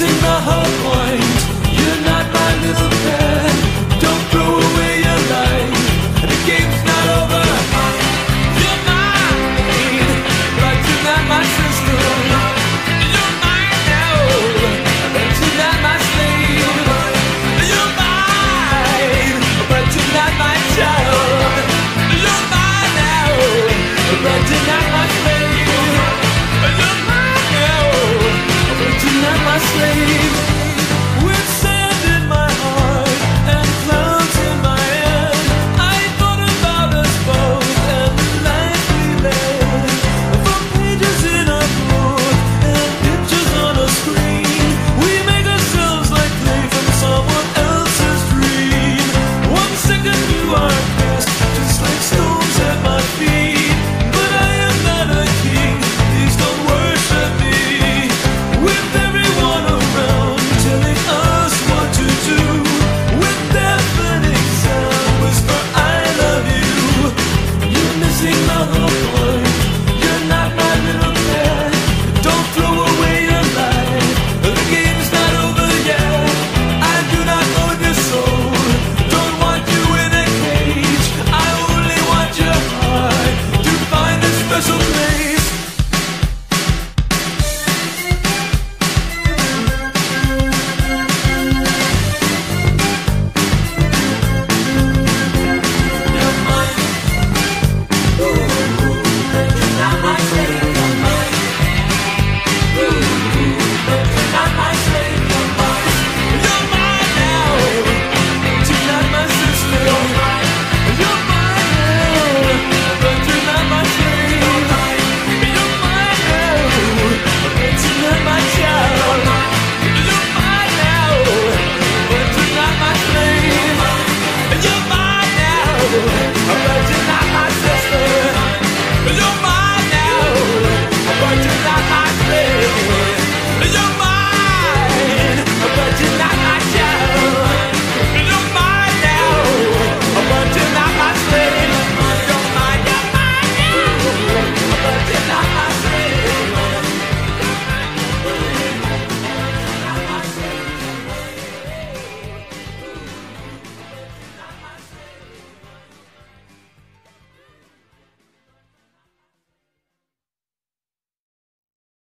missing the whole point. You're not my little pet. Don't throw away your life. The game's not over. You're mine, but you're not my sister. You're mine now, but you're not my slave. You're mine, but you're not my child. You're mine now, but you're not my slave. You're mine now, but you're not my slave.